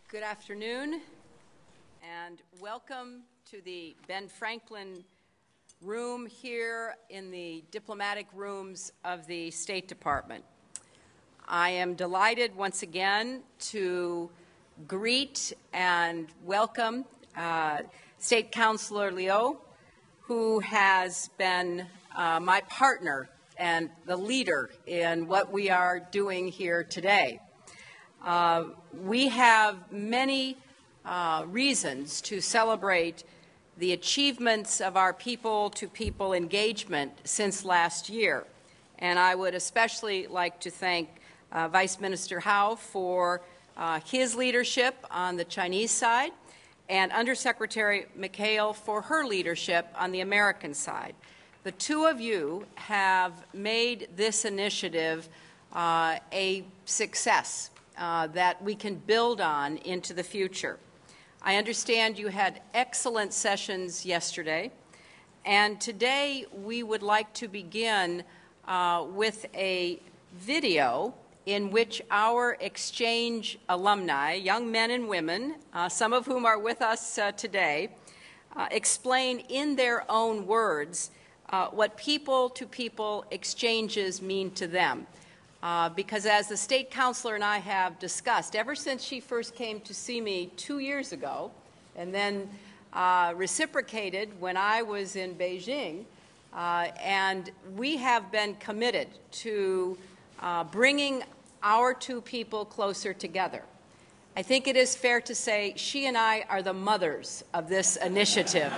Good afternoon, and welcome to the Ben Franklin room here in the diplomatic rooms of the State Department. I am delighted once again to greet and welcome State Councilor Liu, who has been my partner and the leader in what we are doing here today. We have many reasons to celebrate the achievements of our people-to-people engagement since last year. And I would especially like to thank Vice Minister Hao for his leadership on the Chinese side and Undersecretary McHale for her leadership on the American side. The two of you have made this initiative a success that we can build on into the future. I understand you had excellent sessions yesterday, and today we would like to begin with a video in which our exchange alumni, young men and women, some of whom are with us today, explain in their own words what people-to-people exchanges mean to them. Because as the State Councilor and I have discussed, ever since she first came to see me 2 years ago, and then reciprocated when I was in Beijing, and we have been committed to bringing our two people closer together. I think it is fair to say she and I are the mothers of this initiative.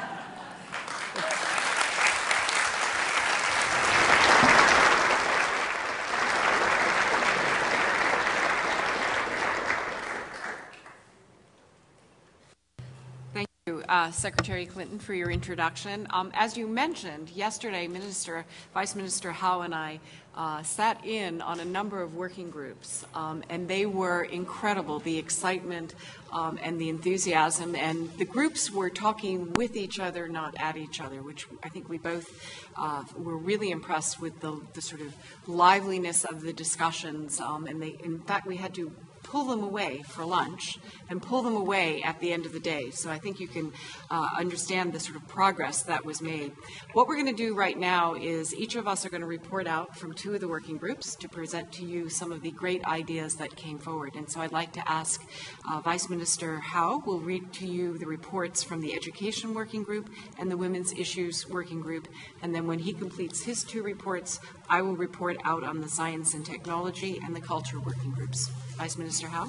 Secretary Clinton, for your introduction. As you mentioned, yesterday, Vice Minister Hao and I sat in on a number of working groups, and they were incredible, the excitement and the enthusiasm. And the groups were talking with each other, not at each other, which I think we both were really impressed with the sort of liveliness of the discussions. And in fact, we had to pull them away for lunch and pull them away at the end of the day. So I think you can understand the sort of progress that was made. What we're going to do right now is each of us are going to report out from two of the working groups to present to you some of the great ideas that came forward. And so I'd like to ask Vice Minister Hao will read to you the reports from the Education Working Group and the Women's Issues Working Group. And then when he completes his two reports, I will report out on the Science and Technology and the Culture Working Groups. Vice Minister Hao.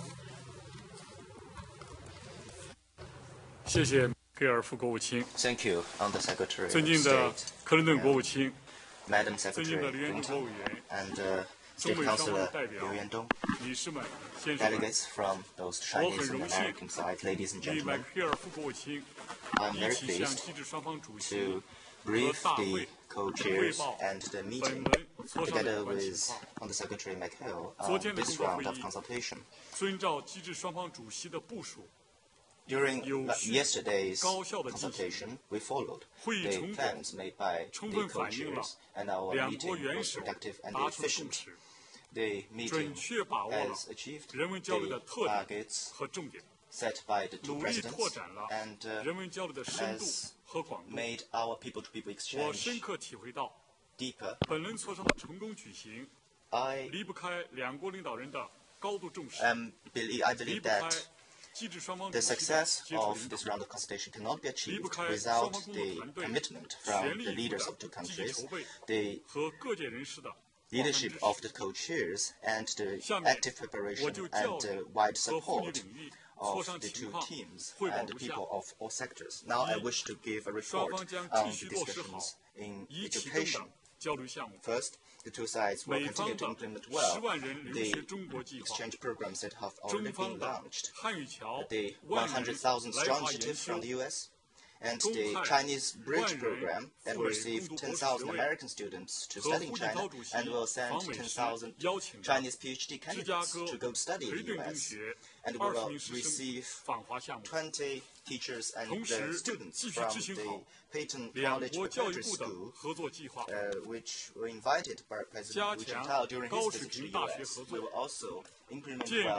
谢谢盖尔夫国务卿。 Thank you, Undersecretary 尊敬 of 的 State, 克林顿国务卿， Madam 尊敬的 Secretary 联合国 Clinton, 委员， and 中 State 美双方 Councilor 的代表 Liu Yandong, 女士们、先生们， delegates from both 我 Chinese 很 and 荣幸 American side, ladies and 与麦 gentlemen, 克尔夫国务卿 I'm 一 very 起向 pleased 机制双方主席 to 和 brief 大 the 会汇 co-chairs 报 and the 本 meeting 轮磋商的 together 有关情 with 况。 Undersecretary McHale 昨 on 天的 this 工作会 round of 议 consultation. 遵照机制双方主席的部署， During 有序 yesterday's 高效地进行。 consultation, we followed 会议 the 成果 plans made by 充 the 分反映了 co-chairs, and our 两 meeting 国元 was 首 productive and 达成的共 efficient. 识， The meeting 准确把握了 has achieved 人文交流的 the 特点 targets 和重点， set by the two 努力拓 presidents 展了 and 人文交流的深度 has 和广度。 made our people-to-people 我深 exchange 刻体会到， deeper. 本轮磋商的成功举行， I 离不开两国领导人的高度重视， believe 离不开 that 机制双方 the 主席的 success 接触 of 领 this 导， round of consultation cannot be 离不 achieved 开双 without 方工作 the 团队 commitment 全 from 力 the 以赴 leaders of 的 two 积极 countries, 筹备 the 和各界人士的广泛 leadership 支 of 持。 the co-chairs, and the 下面 active 我 preparation 就 and 教育 wide 和妇女 support 领域磋 of 商 the 情 two 况 teams 汇报 and the 如下： people of all sectors. Now I wish to give a 双 report 方将 on 继续 the 落实好 discussions in 已启动 education. 的交流项目。 First, the two sides will 美 continue 方 to 的 implement 10 well 万人留 the 学中国计划， exchange programs that have 中 already 方 been 的 launched. 汉语桥 The 万人 100,000 来 strong 华研 initiative 修 from the US, and 中 the 泰 Chinese bridge 万人 program that 赴 will 美 receive 攻读博士 10,000 学位 American students to 和 study in 胡锦 China 涛主席 and will send 访美时 10,000 邀请的 Chinese PhD 芝加 candidates 哥 to go study 培 in the 顿中 US. 学 And we 20 will 名师生 receive 访华项目。 20 teachers and 同时 students 继续 from 执行 the 好 Peyton 两 College 国教育 Preparatory 部的 School, 合作计划， which were invited by 加 President Hu 强 Jintao during his 高水 visit to 平 the 大学 US. 合 We 作， will also implement 建立 well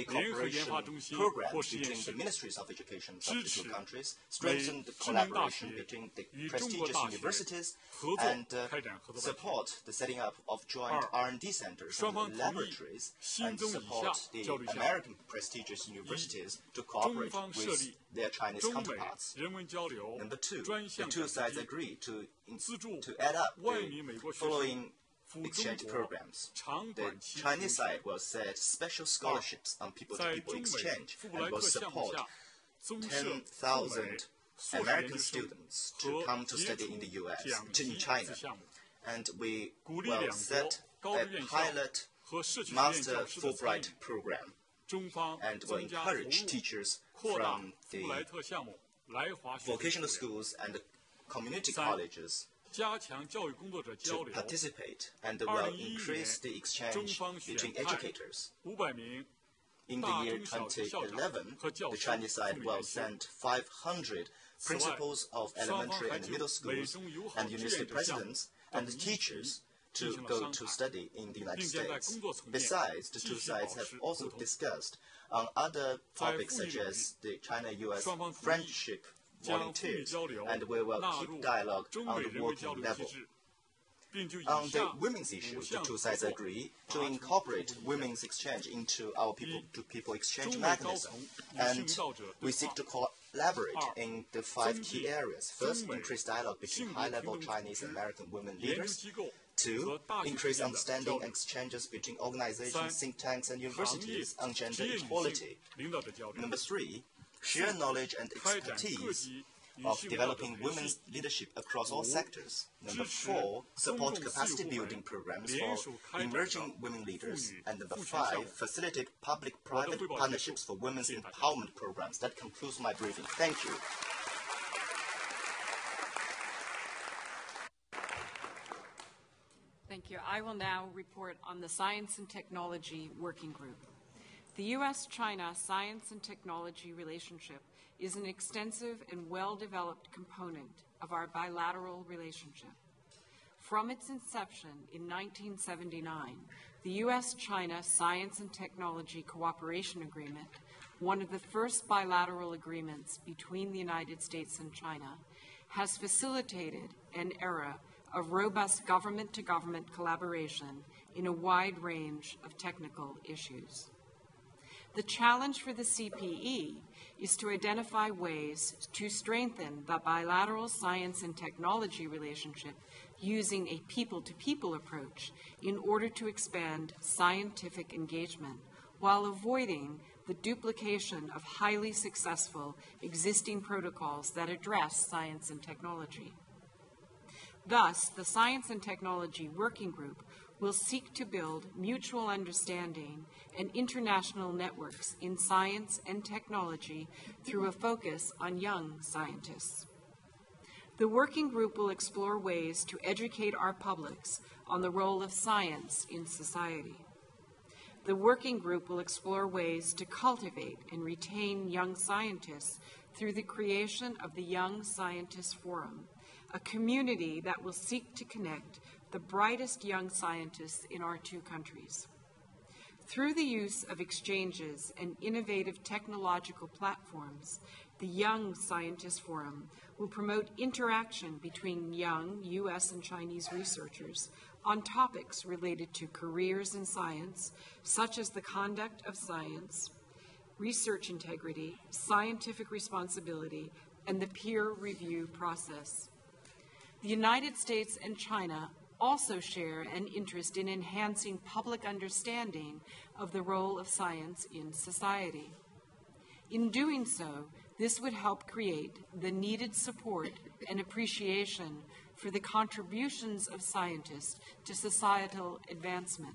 the 联合研 cooperation 发中心 programs 或实验 between 室 the ministries of education of 支 the 持 two countries, 美 strengthen the 智能大 collaboration 学 between the 与中国 prestigious 大学 universities 合作 and 开展合作办学。 support the setting up of joint 二 R&D centers 双方 and 同意 laboratories 新 and 增以下 support the 交流项目 American prestigious universities to 中 cooperate 方设 with 立 their Chinese 中美 counterparts. 人文交流 Number two, 专 the 项 two 奖 sides 学金 agree to 资助 add up 外 the 名美国学生 following 赴中 exchange 国 programs. 长 The 短期留 Chinese 学 side will set special scholarships on 在 people-to-people 中美 exchange 富布 and 莱 will 克项目 support 下，增设赴美 10,000 硕士研 American 究生 students to 和 come to 杰 study 出 in the U.S. 奖 in 级 China. 子项目， And we 鼓励 will 两国 set 高 a 职院校 pilot 和社区实验 master 教师的参 Fulbright 与。 program 中方 and will 增加投 encourage 入， teachers 扩大 from 富布莱 the 特项目来华学生 vocational 数量， schools and the community 三 colleges 加强教育工作者交 to 流。 participate and will 2011 increase the 中 exchange 方选 between 派 educators. 500名 In the 大 year 中小学校长 2011, 和教 the 师 Chinese 赴 side 美 will 研修。 send 500 此外， principals of 双方 elementary 还 and 就 middle 美 schools 中友好 and 志 university 愿者项目 presidents 等 and 议题 teachers 进 to 行了 go 商 to 谈， study in the United 并将在 States. 工作层面 Besides, the 继 two 续保 sides have 持 also 沟通。 discussed on other 在 topics 妇女 such 领域， as the China-U.S. 双方同意 friendship 将妇女 volunteers, 交流 and we will 纳 keep 入 dialogue 中 on 美 the 人文 working 交流机 level. 制，并就以 On the 下 women's 5 issue, the 项 two 合 sides 作 agree 达 to 成 incorporate 初步意见。 women's exchange into our people-to-people exchange 中美高 mechanism, 层女性 and 领导者 we 对 seek 话 to collaborate 二 in the 5 增 key 进 areas. 中 First, 美 increase dialogue between 性别 high-level 平等组 Chinese 织 American women 研究 leaders. 机构 Two, 和大学之 increase 间的交 understanding 流 and。exchanges between organizations, 三 think tanks, and 行业 universities on 职 gender 业女性 equality. 领导者交流， Number three, share knowledge and 开展各 expertise 级女 of 性领导者 developing 培 women's 训， leadership across all 五 sectors. Number 支持 four, 公 support 共私 capacity 有部门 building programs 联 for 手开展的 emerging women 妇 leaders. 女 And number 赋权项 five, 目。 facilitate 我的 public-private 汇报结束， partnerships for women's 谢谢大家。 empowerment programs. That concludes my briefing. Thank you. Thank you. I will now report on the Science and Technology Working Group. The U.S.-China science and technology relationship is an extensive and well-developed component of our bilateral relationship. From its inception in 1979, the U.S.-China Science and Technology Cooperation Agreement, one of the first bilateral agreements between the United States and China, has facilitated an era of robust government-to-government collaboration in a wide range of technical issues. The challenge for the CPE is to identify ways to strengthen the bilateral science and technology relationship using a people-to-people approach in order to expand scientific engagement while avoiding the duplication of highly successful existing protocols that address science and technology. Thus, the Science and Technology Working Group will seek to build mutual understanding and international networks in science and technology through a focus on young scientists. The working group will explore ways to educate our publics on the role of science in society. The working group will explore ways to cultivate and retain young scientists through the creation of the Young Scientists Forum, a community that will seek to connect the brightest young scientists in our two countries. Through the use of exchanges and innovative technological platforms, the Young Scientists Forum will promote interaction between young U.S. and Chinese researchers on topics related to careers in science, such as the conduct of science, research integrity, scientific responsibility, and the peer review process. The United States and China also share an interest in enhancing public understanding of the role of science in society. In doing so, this would help create the needed support and appreciation for the contributions of scientists to societal advancement.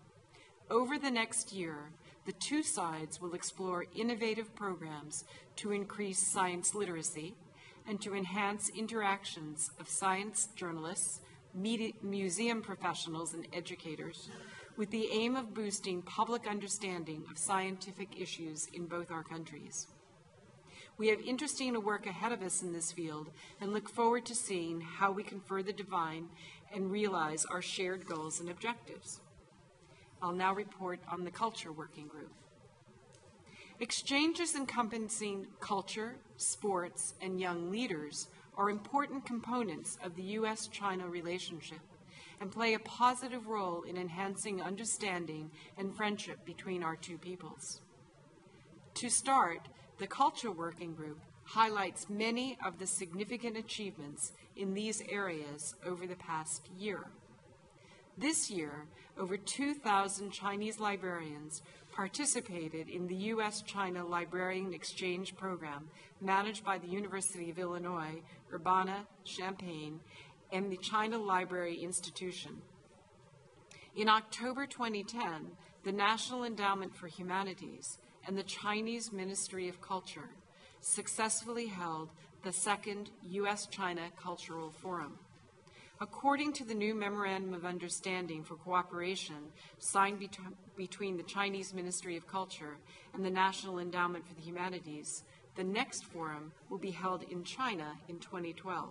Over the next year, the two sides will explore innovative programs to increase science literacy and to enhance interactions of science journalists, museum professionals, and educators, with the aim of boosting public understanding of scientific issues in both our countries. We have interesting work ahead of us in this field and look forward to seeing how we can further define and realize our shared goals and objectives. I'll now report on the Culture Working Group. Exchanges encompassing culture, sports, and young leaders are important components of the U.S.-China relationship and play a positive role in enhancing understanding and friendship between our two peoples. To start, the Culture Working Group highlights many of the significant achievements in these areas over the past year. This year, over 2,000 Chinese librarians participated in the U.S.-China Librarian Exchange Program managed by the University of Illinois, Urbana-Champaign, and the China Library Institution. In October 2010, the National Endowment for Humanities and the Chinese Ministry of Culture successfully held the second U.S.-China Cultural Forum. According to the new Memorandum of Understanding for Cooperation signed between the Chinese Ministry of Culture and the National Endowment for the Humanities, the next forum will be held in China in 2012.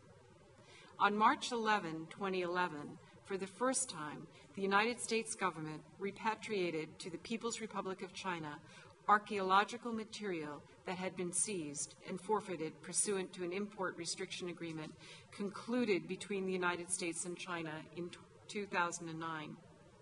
On March 11, 2011, for the first time, the United States government repatriated to the People's Republic of China archaeological material that had been seized and forfeited pursuant to an import restriction agreement concluded between the United States and China in 2009.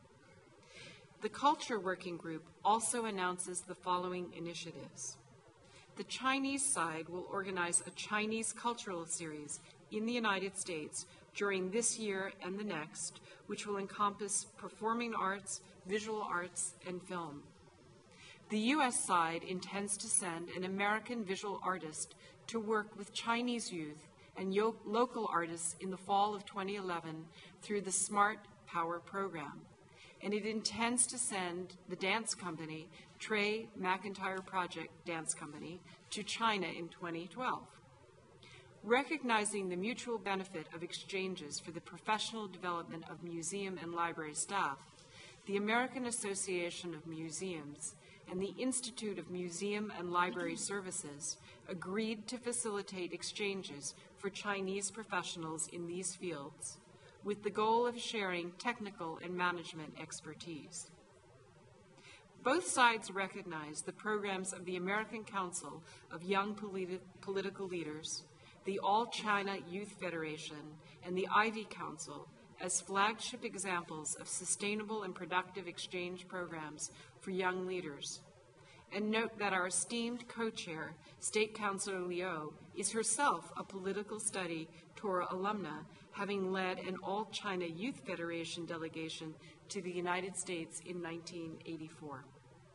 The Culture Working Group also announces the following initiatives. The Chinese side will organize a Chinese cultural series in the United States during this year and the next, which will encompass performing arts, visual arts, and film. The U.S. side intends to send an American visual artist to work with Chinese youth and local artists in the fall of 2011 through the Smart Power program. And it intends to send the dance company, Trey McIntyre Project Dance Company, to China in 2012. Recognizing the mutual benefit of exchanges for the professional development of museum and library staff, the American Association of Museums and the Institute of Museum and Library Services agreed to facilitate exchanges for Chinese professionals in these fields, with the goal of sharing technical and management expertise. Both sides recognize the programs of the American Council of Young Political Leaders, the All China Youth Federation, and the Ivy Council as flagship examples of sustainable and productive exchange programs for young leaders. And note that our esteemed co-chair, State Councilor Liu, is herself a political study Torah alumna, having led an All China Youth Federation delegation to the United States in 1984.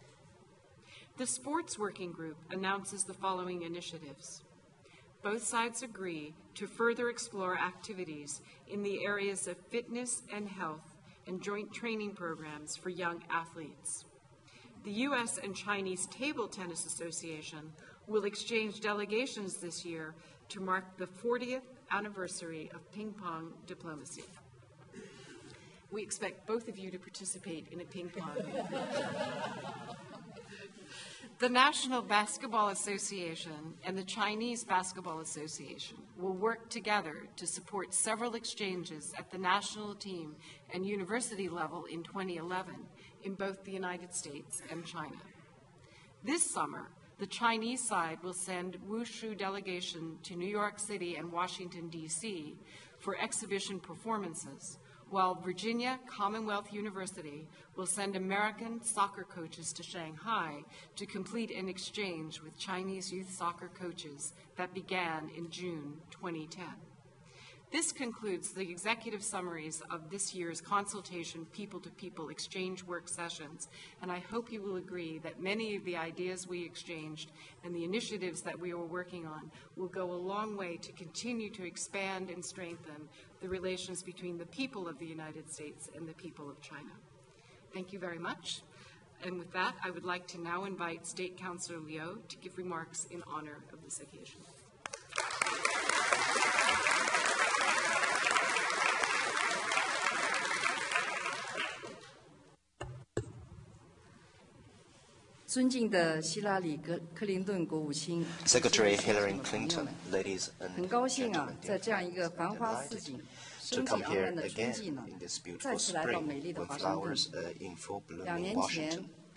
The Sports Working Group announces the following initiatives. Both sides agree to further explore activities in the areas of fitness and health and joint training programs for young athletes. The U.S. and Chinese Table Tennis Association will exchange delegations this year to mark the 40th anniversary of ping pong diplomacy. We expect both of you to participate in a ping pong. The National Basketball Association and the Chinese Basketball Association will work together to support several exchanges at the national team and university level in 2011 in both the United States and China. This summer, the Chinese side will send Wushu delegation to New York City and Washington, D.C. for exhibition performances, while Virginia Commonwealth University will send American soccer coaches to Shanghai to complete an exchange with Chinese youth soccer coaches that began in June 2010. This concludes the executive summaries of this year's Consultation People-to-People Exchange Work Sessions, and I hope you will agree that many of the ideas we exchanged and the initiatives that we are working on will go a long way to continue to expand and strengthen the relations between the people of the United States and the people of China. Thank you very much. And with that, I would like to now invite State Councilor Liu to give remarks in honor of this occasion. Secretary Hillary Clinton, ladies and 很高兴啊， gentlemen, 在这样一个繁花似锦、 to 生气 come 盎 here 然的春 again 季呢， in this 再 beautiful 次来到美 spring 丽的 with 华盛顿。 flowers in full bloom 2 in 年前 Washington.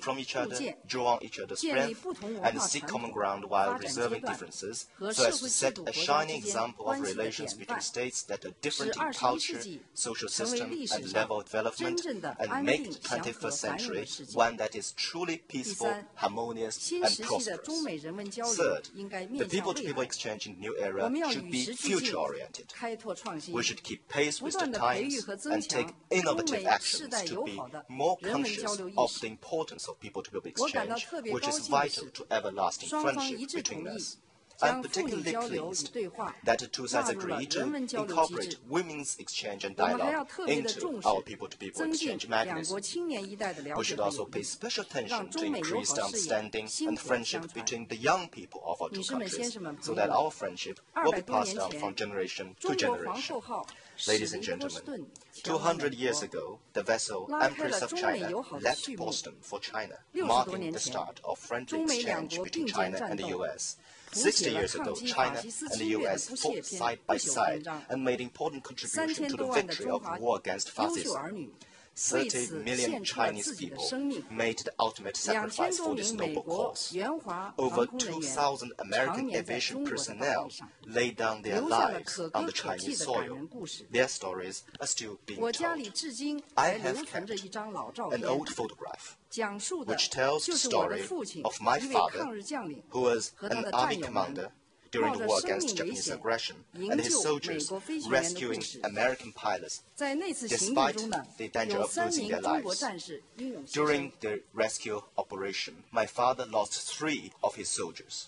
from each other, 建 draw on each other's 建立 strength, 不同文化 and seek 传 common 统 ground 发 while 展阶 reserving 段 differences, 和 so 社 as to 会制 set 度 a 国家 shining 之间 example of 关系的 relations 典 between 范， states that are 使 different in 21 世 culture, 纪 social 成为 system, 历史 and 上 level of 真 development, 正的 and 安 make 定、 the 祥和、 21st 繁荣的 century 世界。 one that is truly 第 peaceful, 三， harmonious, 新 and 时期的中 prosperous. 美人文交流 Third, 应该 the 面向 people-to-people 未来。 exchange in the new 我 era 们要 should 与 be 时俱进， future-oriented. 开拓创新， We should keep pace 不 with the 断地培育 times 和增 and take 强中 innovative 美世 actions 代 to 友 be 好的 more 人文 conscious 交流意 of 识 the。importance of people-to-people 我感到 exchange, 特别 which 高 is 兴的 vital 是， to everlasting 双方一 friendship 致 between 同意 us. 将 I'm 妇女 particularly 交流与 pleased 对话 that the two 纳 sides 入了 agreed to 人文交流机 incorporate 制。 women's exchange and 我们还要 dialogue 特别的 into 重 our 视 people-to-people 增进 exchange 两 mechanism. 国青年一代的了 We 解 should 和 also 友 pay 谊， special 让 attention to 中美友 increase 好 the 事业 understanding 薪 and 火 friendship 相传。 between the young people of our 女 two 士们、先 countries, 生们、朋 so 友 that 们， our friendship will be 200多 passed 年 down 前 from generation to 中国皇 generation. 后号 Ladies and gentlemen, 200 years ago, the vessel Empress of China left Boston for China, marking the start of friendly exchange between China and the U.S. 60 years ago, China and the U.S. fought side by side and made important contribution to the victory of the war against fascism. 30 million Chinese people made the ultimate sacrifice for this noble cause. Over 2,000 American aviation personnel laid down their lives on the Chinese soil. Their stories are still being told. I have kept an old photograph which tells the story of my father, who was an army commander during the war against Japanese aggression, and his soldiers rescuing American pilots despite the danger of losing their lives. During the rescue operation, my father lost 3 of his soldiers.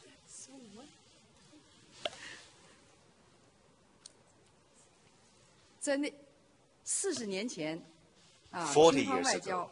In 40 years ago,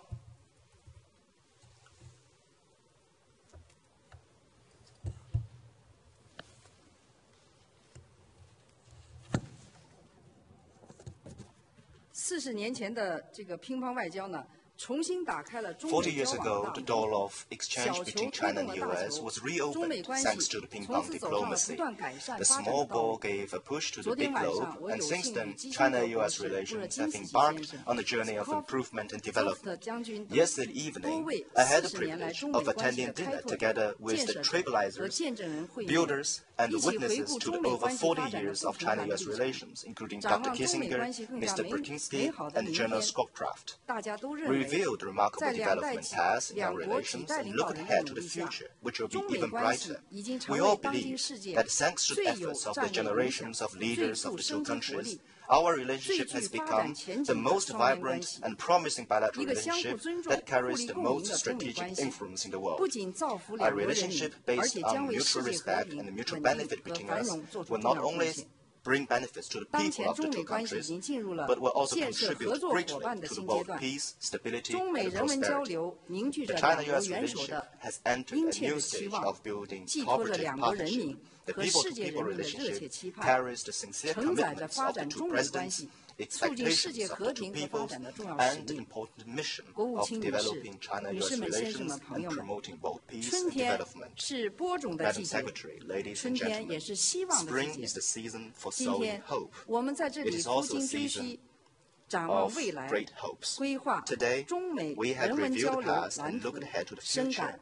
40年前的这个乒乓外交呢，重新打开了中美 40 years 交 ago, 往 the 的大 door 门。 of exchange between China and the U.S. was reopened thanks to the ping pong diplomacy. The small ball gave a push to the big globe, and since then, China-U.S. relations have embarked on a journey of improvement and development. Yesterday evening, I had the privilege of attending dinner together with the trailblazers, builders, and witnesses to the over 40 years of China-U.S. relations, including Dr. Kissinger, Mr. Brzezinski, and General Scowcroft. We revealed the remarkable development past in our relations and looked ahead to the future, which will be even brighter. We all believe that thanks to the efforts of the generations of leaders of the 2 countries, our relationship has become the most vibrant and promising bilateral relationship that carries the most strategic influence in the world. A relationship based on mutual respect and mutual benefit between us will not only bring benefits to the people of the 2 countries, but will also contribute greatly to the world peace, stability, and prosperity. The China-U.S. relationship has entered a new stage of building cooperative partnership. The people-to-people relationship carries the sincere commitments of the 2 presidents, expectations of the 2 peoples, and the important mission of developing China-U.S. relations and promoting both peace and development. Madam Secretary, ladies and gentlemen, spring is the season for sowing hope. It is also a season of great hopes. Today, we have reviewed the past and looked ahead to the future,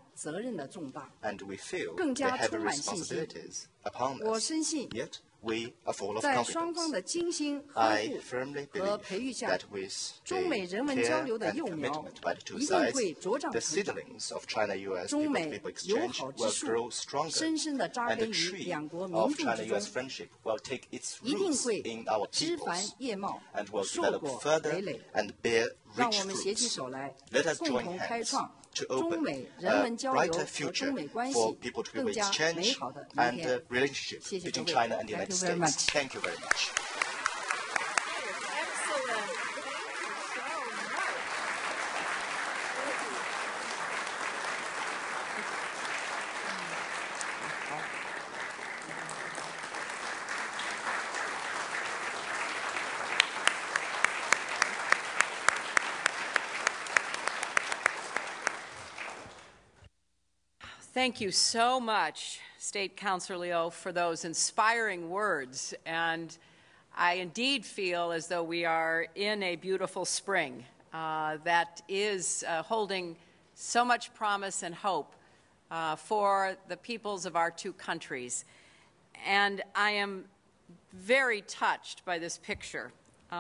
and we feel the heavy responsibilities upon us. Yet, we are full of confidence. I firmly believe that with the care and commitment by the 2 sides, the seedlings of China-U.S. people-to-people exchange will grow stronger, and the tree of China-U.S. friendship will take its roots in our peoples and will develop further and bear rich fruits. Let us join hands to open a brighter future for people-to-people exchange and relationship between China and the United States. Thank you very much. Thank you so much, State Councilor Liu, for those inspiring words. And I indeed feel as though we are in a beautiful spring that is holding so much promise and hope for the peoples of our 2 countries. And I am very touched by this picture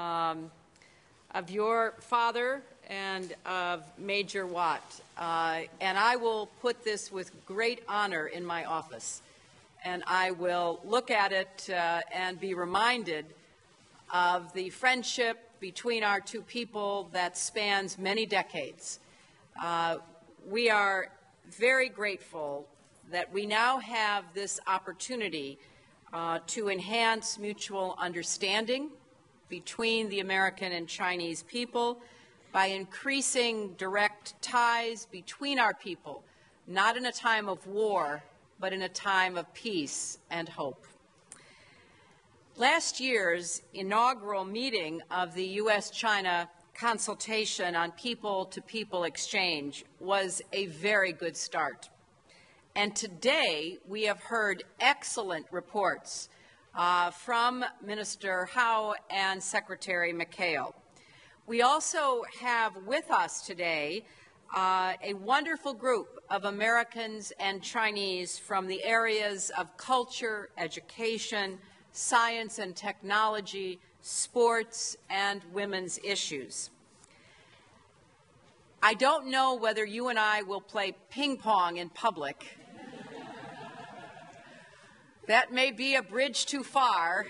of your father and of Major Watt. And I will put this with great honor in my office. And I will look at it and be reminded of the friendship between our 2 people that spans many decades. We are very grateful that we now have this opportunity to enhance mutual understanding between the American and Chinese people by increasing direct ties between our people, not in a time of war, but in a time of peace and hope. Last year's inaugural meeting of the U.S.-China Consultation on People-to-People Exchange was a very good start. And today we have heard excellent reports from Minister Hao and Secretary McHale. We also have with us today a wonderful group of Americans and Chinese from the areas of culture, education, science and technology, sports, and women's issues. I don't know whether you and I will play ping pong in public. That may be a bridge too far,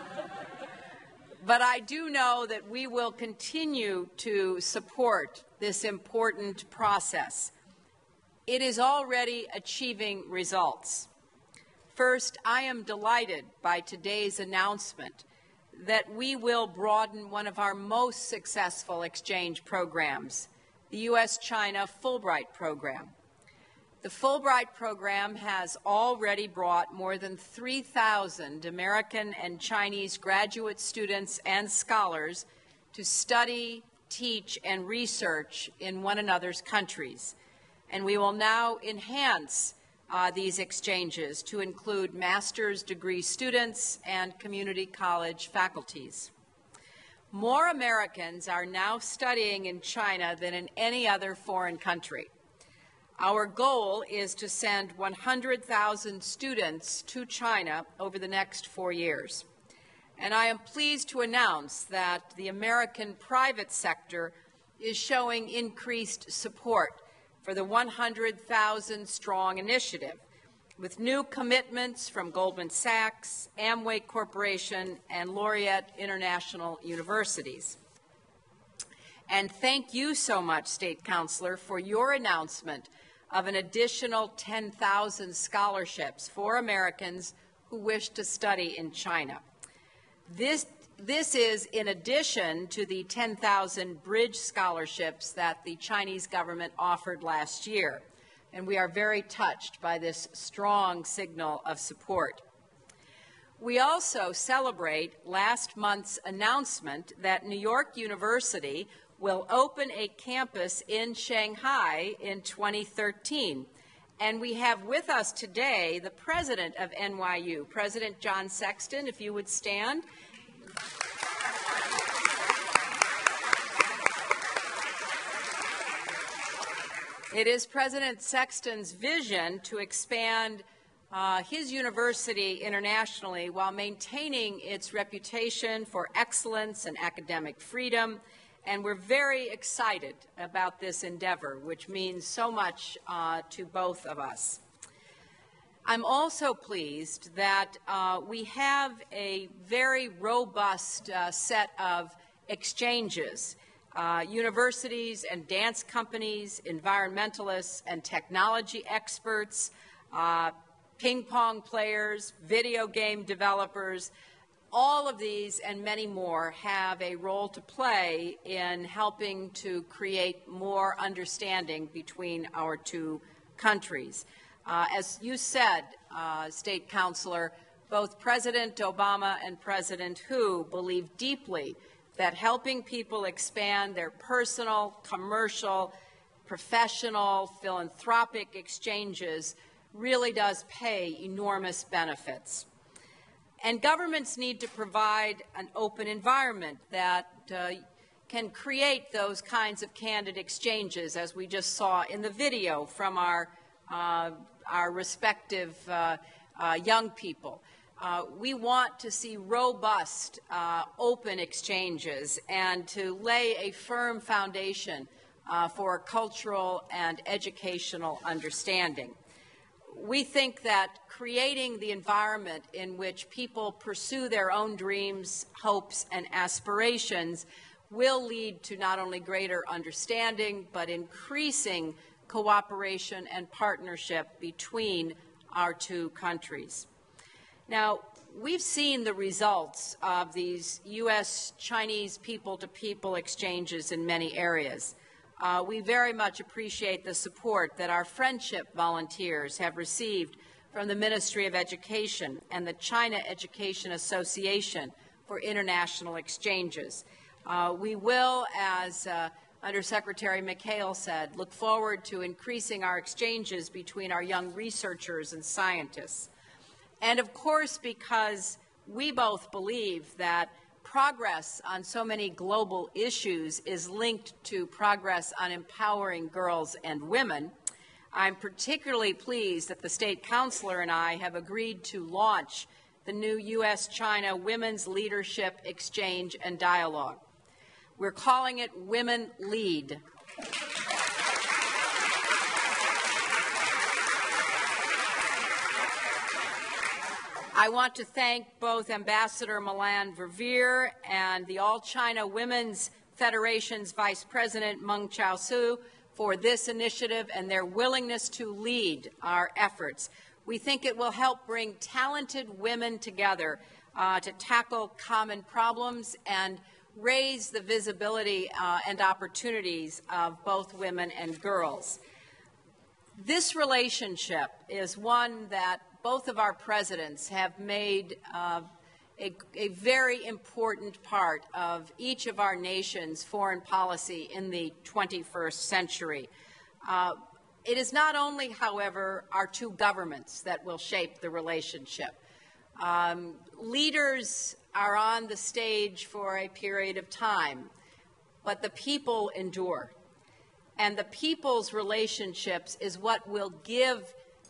but I do know that we will continue to support this important process. It is already achieving results. First, I am delighted by today's announcement that we will broaden one of our most successful exchange programs, the U.S.-China Fulbright program. The Fulbright program has already brought more than 3,000 American and Chinese graduate students and scholars to study, teach, and research in one another's countries. And we will now enhance these exchanges to include master's degree students and community college faculties. More Americans are now studying in China than in any other foreign country. Our goal is to send 100,000 students to China over the next 4 years. And I am pleased to announce that the American private sector is showing increased support for the 100,000-strong initiative, with new commitments from Goldman Sachs, Amway Corporation, and Laureate International Universities. And thank you so much, State Councilor, for your announcement of an additional 10,000 scholarships for Americans who wish to study in China. This is in addition to the 10,000 bridge scholarships that the Chinese government offered last year, and we are very touched by this strong signal of support. We also celebrate last month's announcement that New York University will open a campus in Shanghai in 2013. And we have with us today the president of NYU, President John Sexton, if you would stand. It is President Sexton's vision to expand his university internationally while maintaining its reputation for excellence and academic freedom. And we're very excited about this endeavor, which means so much to both of us. I'm also pleased that we have a very robust set of exchanges. Universities and dance companies, environmentalists and technology experts, ping pong players, video game developers, all of these and many more have a role to play in helping to create more understanding between our two countries. As you said, State Councilor, both President Obama and President Hu believe deeply that helping people expand their personal, commercial, professional, philanthropic exchanges really does pay enormous benefits. And governments need to provide an open environment that can create those kinds of candid exchanges, as we just saw in the video from our respective young people. We want to see robust, open exchanges and to lay a firm foundation for cultural and educational understanding. We think that creating the environment in which people pursue their own dreams, hopes, and aspirations will lead to not only greater understanding, but increasing cooperation and partnership between our two countries. Now, we've seen the results of these U.S.-Chinese people-to-people exchanges in many areas. We very much appreciate the support that our friendship volunteers have received from the Ministry of Education and the China Education Association for international exchanges. We will, as Undersecretary McHale said, look forward to increasing our exchanges between our young researchers and scientists. And of course, because we both believe that progress on so many global issues is linked to progress on empowering girls and women, I'm particularly pleased that the State Councilor and I have agreed to launch the new U.S.-China Women's Leadership Exchange and Dialogue. We're calling it Women Lead. I want to thank both Ambassador Milan Verveer and the All-China Women's Federation's Vice President Meng Chao-su for this initiative and their willingness to lead our efforts. We think it will help bring talented women together to tackle common problems and raise the visibility and opportunities of both women and girls. This relationship is one that both of our presidents have made a very important part of each of our nation's foreign policy in the 21st century. It is not only, however, our two governments that will shape the relationship. Leaders are on the stage for a period of time, but the people endure. And the people's relationships is what will give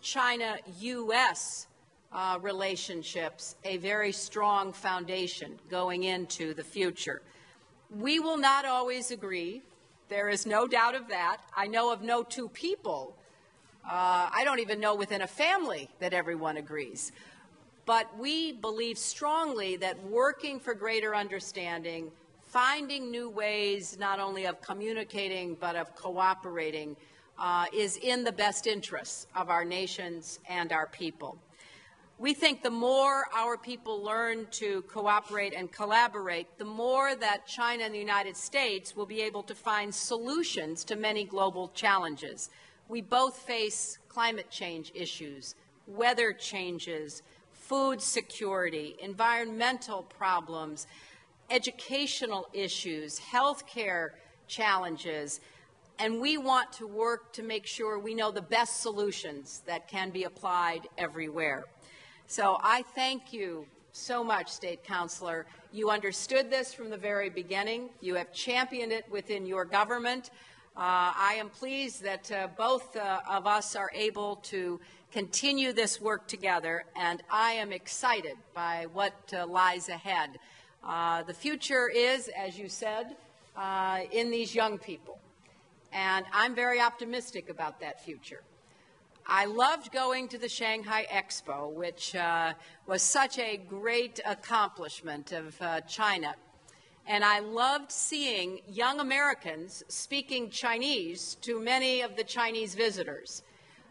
China-U.S. relationships a very strong foundation going into the future. We will not always agree. There is no doubt of that. I know of no two people. I don't even know within a family that everyone agrees. But we believe strongly that working for greater understanding, finding new ways not only of communicating but of cooperating is in the best interests of our nations and our people. We think the more our people learn to cooperate and collaborate, the more that China and the United States will be able to find solutions to many global challenges. We both face climate change issues, weather changes, food security, environmental problems, educational issues, healthcare challenges, and we want to work to make sure we know the best solutions that can be applied everywhere. So I thank you so much, State Councilor. You understood this from the very beginning. You have championed it within your government. I am pleased that both of us are able to continue this work together, and I am excited by what lies ahead. The future is, as you said, in these young people, and I'm very optimistic about that future. I loved going to the Shanghai Expo, which was such a great accomplishment of China. And I loved seeing young Americans speaking Chinese to many of the Chinese visitors.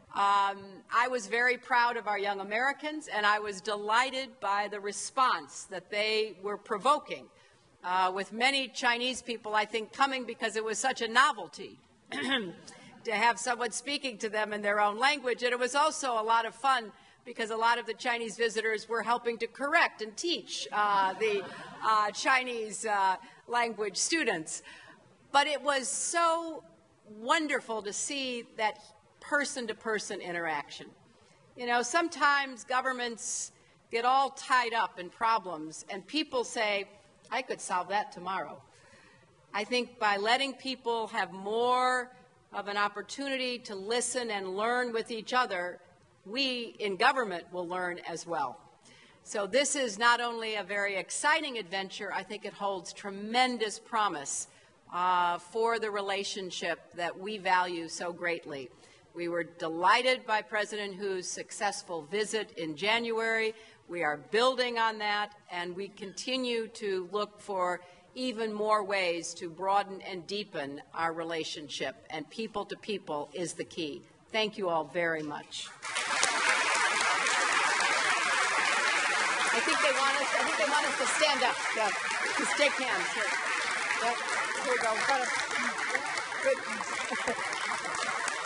I was very proud of our young Americans, and I was delighted by the response that they were provoking, with many Chinese people, I think, coming because it was such a novelty to have someone speaking to them in their own language. And it was also a lot of fun because a lot of the Chinese visitors were helping to correct and teach the Chinese language students. But it was so wonderful to see that person-to-person interaction. You know, sometimes governments get all tied up in problems, and people say, I could solve that tomorrow. I think by letting people have more of an opportunity to listen and learn with each other, we in government will learn as well. So this is not only a very exciting adventure, I think it holds tremendous promise for the relationship that we value so greatly. We were delighted by President Hu's successful visit in January. We are building on that, and we continue to look for even more ways to broaden and deepen our relationship, and people to people is the key. Thank you all very much. I think they want us to stand up, to shake hands. Here we go. Good.